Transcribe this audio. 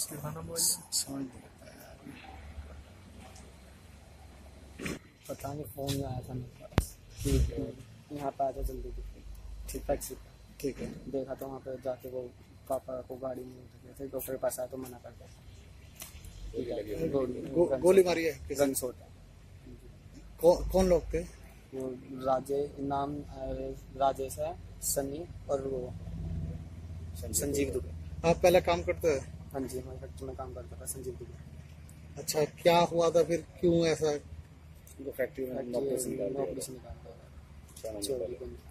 दिखाना मोबाइल समझ नहीं आता यार। पता नहीं फोन में आया था मेरे पास। ठीक है, यहाँ पे आ जाओ जल्दी ठीक है, टैक्सी। ठीक है। देखा तो वहाँ पे जाके वो पापा को गाड़ी में उठा गए थे, डॉक्टर के पास आया तो मना कर दिया। गोली मारी है किसी गन ने? शॉट है। कौन लोग थे? वो नाम राजेश है, सनी और वो संजीव दुबे। आप पहले काम करते थे? हाँ जी, हमारे फैक्ट्री में काम करता था संजीव दुबे। अच्छा, क्या हुआ था फिर, क्यों ऐसा? फैक्ट्री में ऑपरेशन निकाल दिया। चोरी